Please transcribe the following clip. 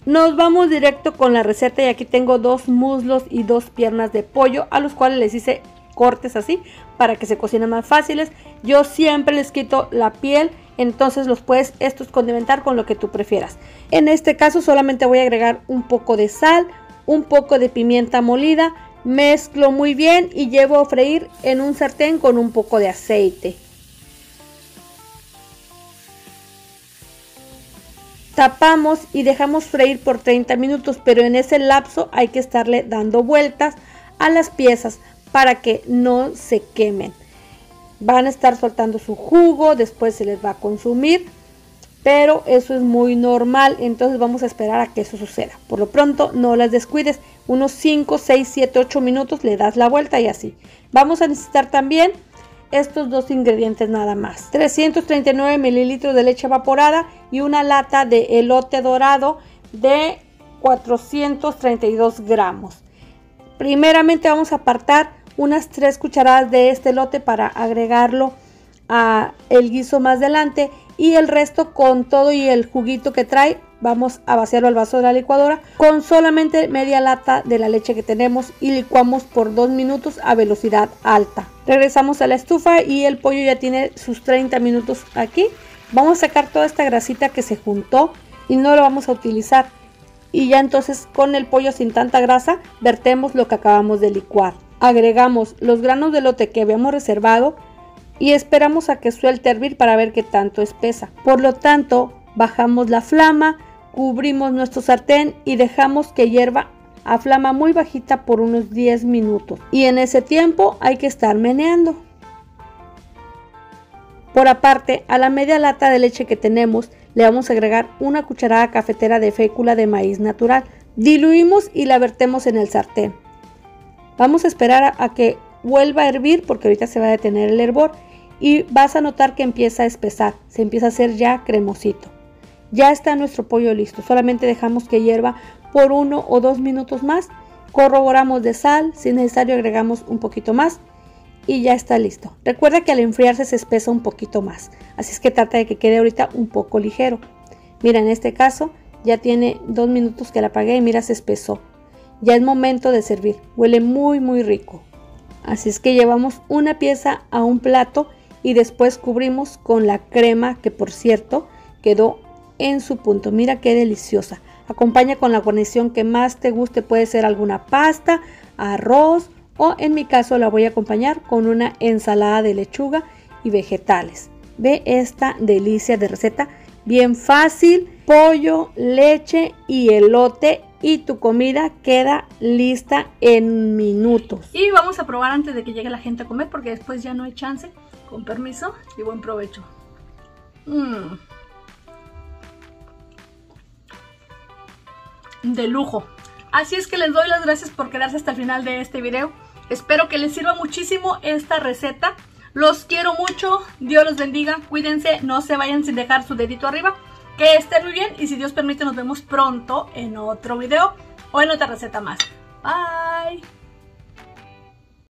Nos vamos directo con la receta y aquí tengo 2 muslos y 2 piernas de pollo a los cuales les hice cortes así para que se cocinen más fáciles. Yo siempre les quito la piel, entonces los puedes estos condimentar con lo que tú prefieras. En este caso solamente voy a agregar un poco de sal, un poco de pimienta molida, mezclo muy bien y llevo a freír en un sartén con un poco de aceite. Tapamos y dejamos freír por 30 minutos, pero en ese lapso hay que estarle dando vueltas a las piezas para que no se quemen. Van a estar soltando su jugo, después se les va a consumir, pero eso es muy normal, entonces vamos a esperar a que eso suceda. Por lo pronto no las descuides, unos 5, 6, 7, 8 minutos le das la vuelta y así. Vamos a necesitar también estos 2 ingredientes nada más: 339 mililitros de leche evaporada y una lata de elote dorado de 432 gramos. Primeramente vamos a apartar unas 3 cucharadas de este elote para agregarlo a el guiso más adelante, y el resto con todo y el juguito que trae vamos a vaciarlo al vaso de la licuadora con solamente media lata de la leche que tenemos y licuamos por 2 minutos a velocidad alta. Regresamos a la estufa y el pollo ya tiene sus 30 minutos aquí. Vamos a sacar toda esta grasita que se juntó y no lo vamos a utilizar, y ya entonces con el pollo sin tanta grasa vertemos lo que acabamos de licuar. Agregamos los granos de elote que habíamos reservado y esperamos a que suelte a hervir para ver qué tanto espesa. Por lo tanto, bajamos la flama, cubrimos nuestro sartén y dejamos que hierva a flama muy bajita por unos 10 minutos. Y en ese tiempo hay que estar meneando. Por aparte, a la media lata de leche que tenemos le vamos a agregar una cucharada cafetera de fécula de maíz natural. Diluimos y la vertemos en el sartén. Vamos a esperar a que vuelva a hervir porque ahorita se va a detener el hervor y vas a notar que empieza a espesar, se empieza a hacer ya cremosito. Ya está nuestro pollo listo, solamente dejamos que hierva por 1 o 2 minutos más, corroboramos de sal, si es necesario agregamos un poquito más y ya está listo. Recuerda que al enfriarse se espesa un poquito más, así es que trata de que quede ahorita un poco ligero. Mira, en este caso ya tiene 2 minutos que la apagué y mira, se espesó. Ya es momento de servir, huele muy rico. Así es que llevamos una pieza a un plato y después cubrimos con la crema, que por cierto quedó en su punto. Mira qué deliciosa. Acompaña con la guarnición que más te guste, puede ser alguna pasta, arroz, o en mi caso la voy a acompañar con una ensalada de lechuga y vegetales. Ve esta delicia de receta, bien fácil: pollo, leche y elote, y tu comida queda lista en minutos. Y vamos a probar antes de que llegue la gente a comer, porque después ya no hay chance. Con permiso y buen provecho. De lujo. Así es que les doy las gracias por quedarse hasta el final de este video. Espero que les sirva muchísimo esta receta. Los quiero mucho. Dios los bendiga. Cuídense. No se vayan sin dejar su dedito arriba. Que estén muy bien. Y si Dios permite, nos vemos pronto en otro video o en otra receta más. Bye.